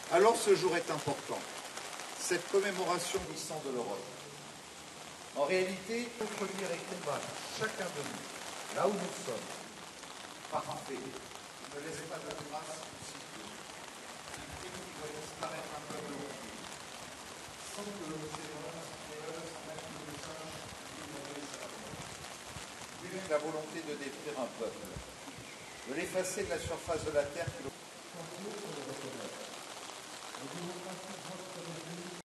Alors ce jour est important. Cette commémoration du sang de l'Europe. En réalité, contredire et combattre chacun de nous, là où nous sommes, parfait, ne laisse pas de traces ou si peu. Un crime qui doit disparaître un peu aujourd'hui, sans que l'observance créeuse mette le message d'ignorer sa mort. Plus la volonté de détruire un peuple, de l'effacer de la surface de la terre qui le